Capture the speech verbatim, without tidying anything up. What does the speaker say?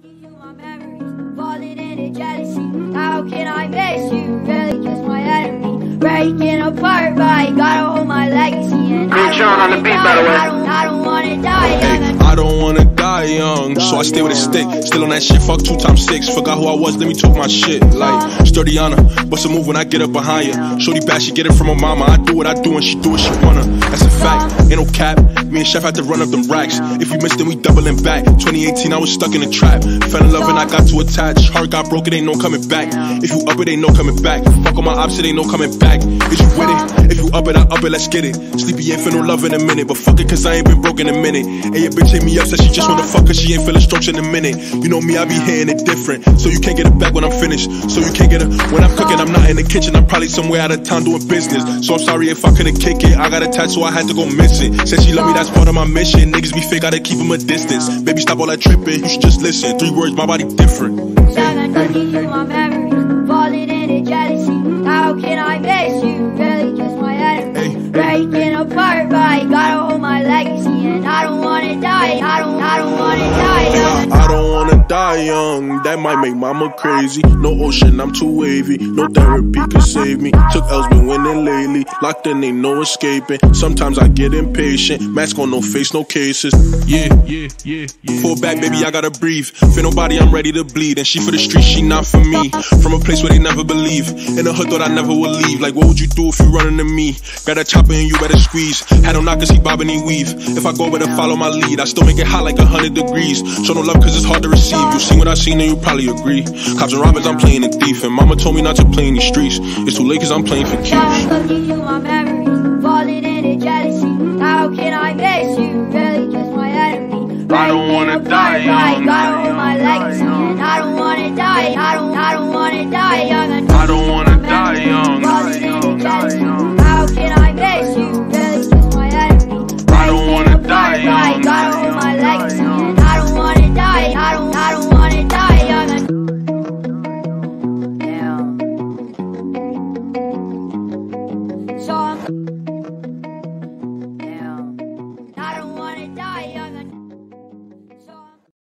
Falling into jealousy. How can I miss you? Really just my enemy. Breaking apart, but I gotta hold my legacy. And I don't on the beat, by the way. I don't, I don't wanna die young. I don't wanna die young, so I stay with a stick. Still on that shit, fuck two times six. Forgot who I was, let me talk my shit. Like Sturdiana, bust a move when I get up behind you. Shorty back, she get it from her mama. I do what I do and she do what she wanna. That's a fact, ain't no cap. Me and Sheff had to run up them racks. If we missed, then we doubling back. twenty eighteen, I was stuck in a trap. Fell in love and I got too attached. Heart got broken, ain't no coming back. If you up it, ain't no coming back. Fuck on my ops, it ain't no coming back. Is you with it? If you up it, I up it, let's get it. Sleepy ain't feel no love in a minute, but fuck it, cause I ain't been broke in a minute. And your bitch hit me up, said she just wanna fuck cause she ain't feeling strokes in a minute. You know me, I be hitting it different. So you can't get it back when I'm finished. So you can't get it when I'm cooking, I'm not in the kitchen. I'm probably somewhere out of town doing business. So I'm sorry if I couldn't kick it. I got a tattoo, I had to go miss it. Said she love me, that's part of my mission. Niggas be fake, gotta keep them a distance. Baby, stop all that tripping, you should just listen. Three words, my body different. Seven looking through my memories, falling into jealousy. How can I miss you? Really just my enemy. Breaking apart, but I gotta hold my legacy. And I don't wanna die, I don't, I don't wanna die young. I don't wanna die young, that might make mama crazy. No ocean, I'm too wavy. No therapy could save me. Took L's, been winning lately. Locked in, ain't no escaping. Sometimes I get impatient. Mask on, no face, no cases. Yeah, yeah, yeah, yeah. Pull back, baby, I gotta breathe. Feel nobody, I'm ready to bleed. And she for the streets, she not for me. From a place where they never believe. In the hood, thought I never would leave. Like, what would you do if you running to me? Got a chopper and you better squeeze. Had no knockers, he bobbing, he weave. If I go, better follow my lead. I still make it hot like a hundred degrees. Show no love cause it's hard to receive. You seen what I seen and you probably agree. Cops and robbers, I'm playing a thief. And mama told me not to play in these streets. It's too late cause I'm playing for keeps. Looking through my memories, falling into jealousy. How can I miss you? Really just my enemy. I don't wanna die young.